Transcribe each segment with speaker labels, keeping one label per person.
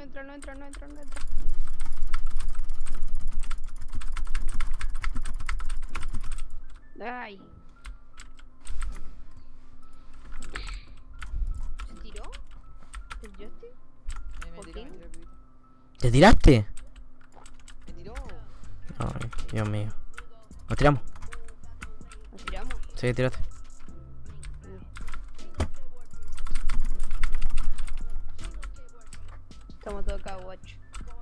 Speaker 1: entra, no entra, no entra, no entra. Ay. ¿Se tiró? ¿El Justin?
Speaker 2: Me tiró, pibito.
Speaker 3: ¿Te tiraste?
Speaker 2: Me tiró.
Speaker 3: Ay, Dios mío. ¿Nos tiramos?
Speaker 1: ¿Nos tiramos?
Speaker 3: Sí, tírate.
Speaker 1: Estamos todos acá, guacho.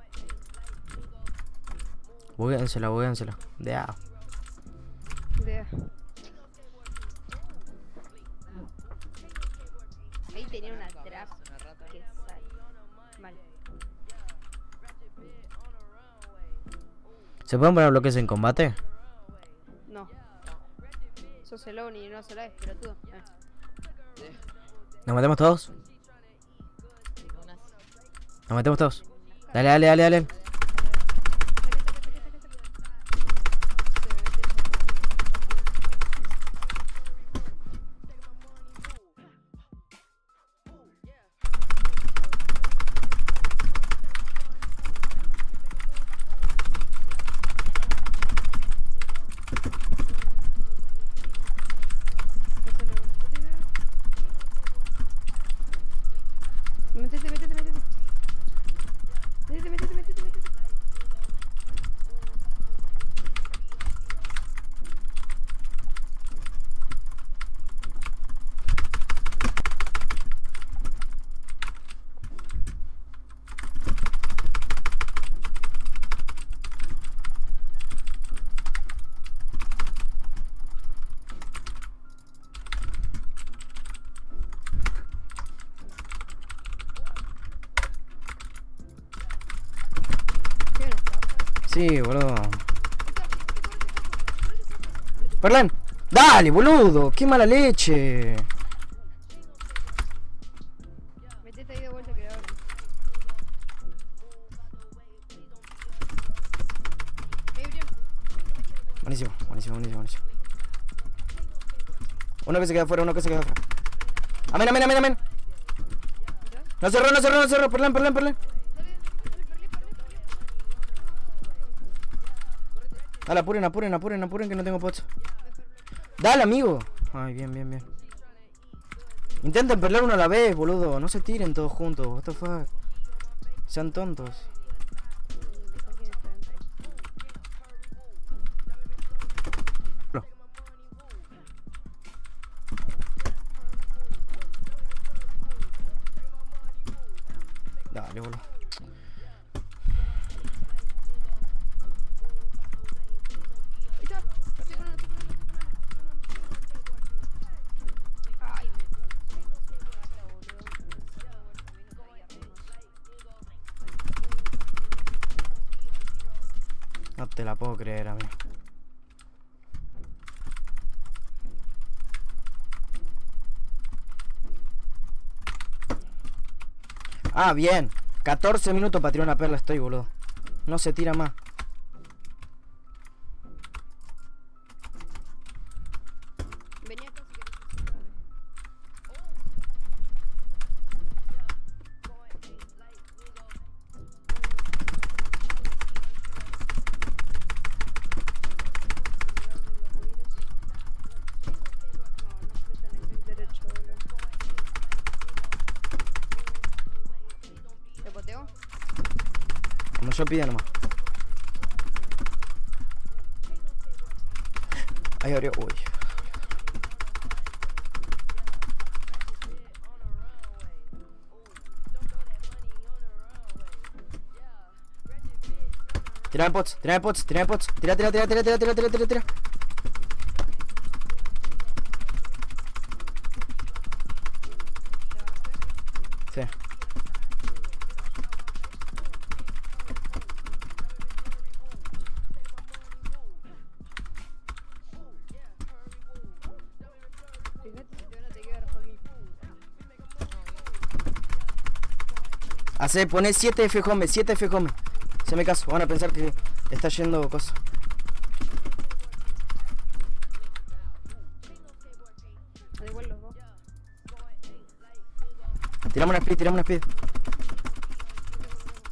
Speaker 3: Buguénsela, buguénsela. Ya.
Speaker 1: Vea. Ahí tenía una trap
Speaker 2: Una rata.
Speaker 1: que sale. Vale.
Speaker 3: ¿Se pueden poner bloques en combate?
Speaker 1: No. Sos el ovni y no se la es, pero tú.
Speaker 3: ¿Nos metemos todos?
Speaker 2: Unas.
Speaker 3: Nos metemos todos. Dale, dale, dale, dale.
Speaker 1: Métete, métete, métete. Métete, métete, métete, métete.
Speaker 3: Sí, boludo. Perlán. Dale, boludo. Qué mala leche.
Speaker 1: Métete ahí de vuelta que ahora.
Speaker 3: Buenísimo, buenísimo, buenísimo, buenísimo. Uno que se queda afuera, uno que se queda afuera. Amén, amén, amén, amén. No cerró, no cerró, no cerró. Perlán, perlán, perlán. Dale, apuren, apuren, apuren, apuren que no tengo pots. Dale, amigo. Ay, bien, bien, bien. Intenten perlar uno a la vez, boludo. No se tiren todos juntos. What the fuck. Sean tontos. No. Dale, boludo.
Speaker 1: Ay, me...
Speaker 3: No te la puedo creer, amigo. Ah, bien. 14 minutos para tirar una perla estoy, boludo. No se tira más.
Speaker 1: Vení acá si querés. ¿Te poteo?
Speaker 3: Como yo pida nomás. Ahí abrió. Uy. Tirame pots, tirame pots, tirame pots. Tira, tira, tira, tira, tira, tira, tira, tira, tira. Sí.
Speaker 1: Fíjate si te van a te quedar, Joaquín.
Speaker 3: Hace, poné 7 F home, 7 F home. Se me caso, van a pensar que está yendo cosa.
Speaker 1: Da igual los dos.
Speaker 3: Tiramos una speed, tiramos una speed.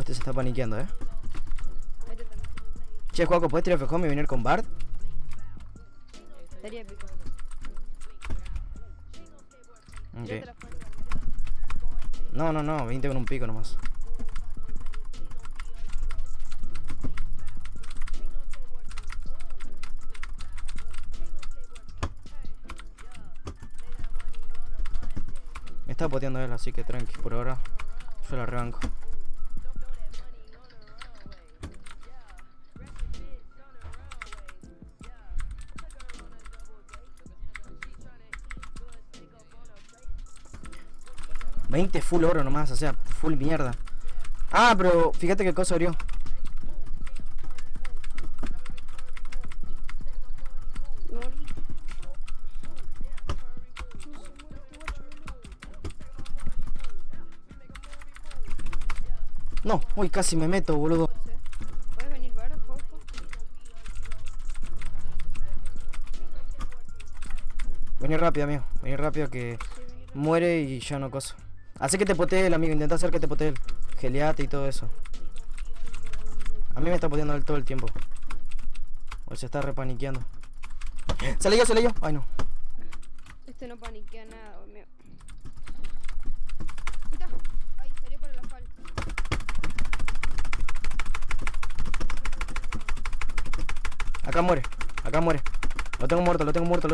Speaker 3: este se está paniqueando,
Speaker 1: Este también.
Speaker 3: Che, Juaco, ¿puedes tirar fejón y venir con Bard?
Speaker 1: Sería épico.
Speaker 3: Ok.
Speaker 1: Tírate la fuerza.
Speaker 3: No, 20 con un pico nomás. Me está poteando él, así que tranqui, por ahora yo la rebanco. $20 full oro nomás, o sea, full mierda. Ah, pero fíjate qué cosa abrió.
Speaker 1: Morí.
Speaker 3: No, uy, casi me meto, boludo.
Speaker 1: ¿Puedes venir a ver, Joco?
Speaker 3: Vení rápido, amigo. Vení rápido que muere y ya no cosa. Hace que te potee el amigo, intenta hacer que te potee él. Geleate y todo eso. A mí me está poteando él todo el tiempo. O se está repaniqueando. Se leyó. Ay, no.
Speaker 1: Este no paniquea nada, mío. Ahí está. Ahí salió por el asfalto.
Speaker 3: Acá muere. Lo tengo muerto.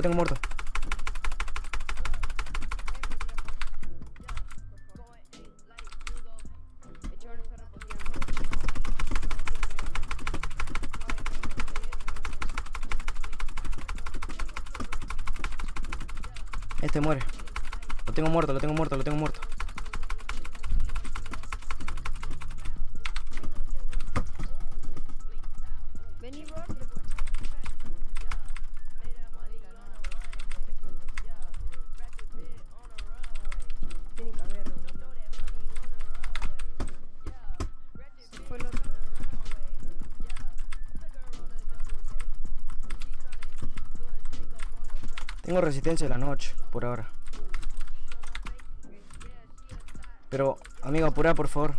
Speaker 1: El chaval no está respondiendo.
Speaker 3: Este muere. Lo tengo muerto.
Speaker 1: Vení, bro. Tiene que haber, boludo. Se fue el otro.
Speaker 3: Tengo resistencia de la noche, por ahora. Pero, amigo, apurá, por favor.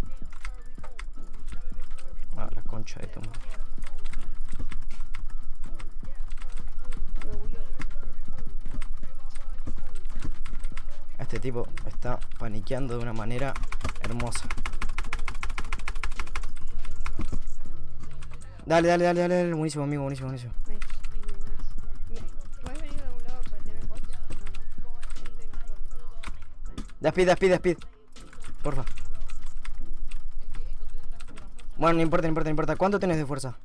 Speaker 3: Ah, la concha de tu madre.
Speaker 1: Me huyó.
Speaker 3: Este tipo está paniqueando de una manera hermosa. Dale. Buenísimo, amigo, buenísimo.
Speaker 1: Nice. ¿Puedes venir de un lado para tener bots?
Speaker 3: Da speed. Porfa. Bueno, no importa. ¿Cuánto tenés de fuerza?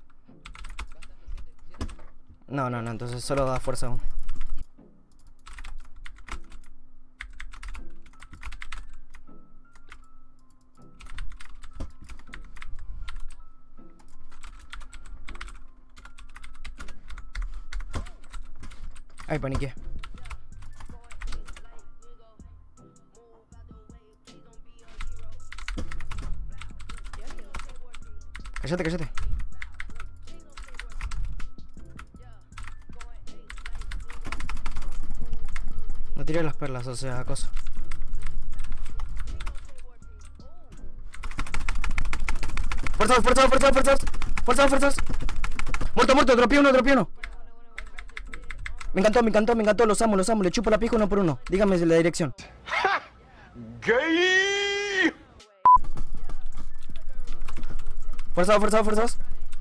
Speaker 3: No, entonces solo da fuerza aún. Ay, paniqué. Cállate. No tiré las perlas, o sea, cosa. Fuerzas. Muerto, dropeé uno. Me encantó, los amo, le chupo la pija uno por uno. Dígame la dirección.
Speaker 4: ¡Gay!
Speaker 3: Forzados.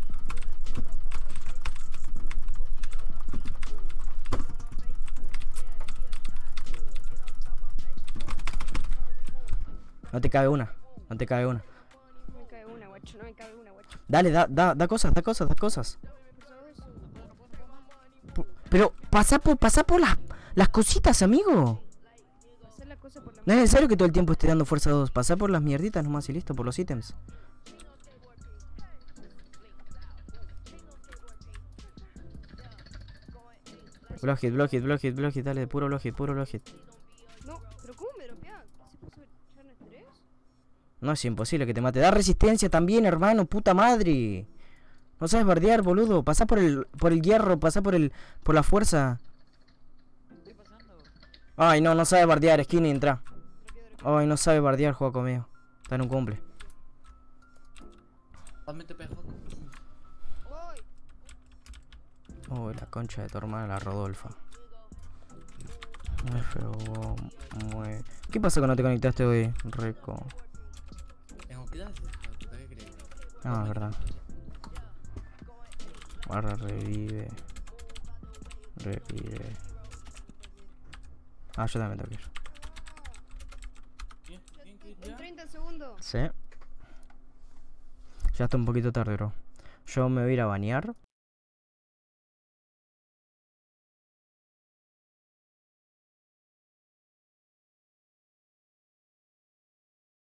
Speaker 3: No te cabe una.
Speaker 1: No me cabe una, guacho.
Speaker 3: Dale, da cosas. Pero pasá por las cositas, amigo.
Speaker 1: Hacer la cosa por la
Speaker 3: No es necesario que todo el tiempo esté dando fuerza 2. Pasá por las mierditas nomás y listo, por los ítems. Block hit, dale, puro block hit.
Speaker 1: No, pero ¿cómo me dropea? ¿Se puso Charnes 3?
Speaker 3: No, es imposible que te mate. Da resistencia también, hermano, puta madre. No sabes bardear, boludo. Pasá por el hierro, pasá por la fuerza.
Speaker 2: Estoy pasando.
Speaker 3: Ay, no sabe bardear, Skinny, entra. Ay, no sabe bardear, juego conmigo. Está en un cumple.
Speaker 4: Dame TPJ.
Speaker 1: Voy.
Speaker 3: Uy, la concha de tu hermana, la Rodolfa. Muy feo, muy... ¿Qué pasa que no te conectaste hoy, Rico?
Speaker 4: Tengo clases, ¿qué crees?
Speaker 3: Ah, es verdad. Barra revive. Revive. Ah, yo también tengo que ir.
Speaker 4: Bien, bien,
Speaker 1: En
Speaker 4: ya.
Speaker 1: 30 segundos.
Speaker 3: Sí. Ya está un poquito tarde, bro. Yo me voy a ir a bañar.